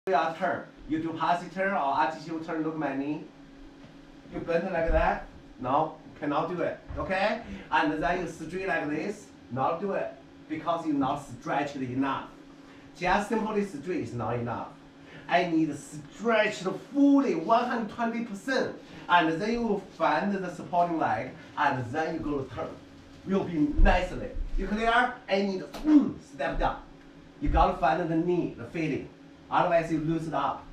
your turn. You do passive turn or artificial turn, look at my knee. You bend like that. No, cannot do it. Okay? And then you straight like this. Not do it because you not stretched enough. Just simply straight is not enough. I need stretched fully 120%. And then you will find the supporting leg and then you go to turn. Will be nicely. You clear? I need step down. You gotta find the knee, the feeling. Otherwise you lose it up.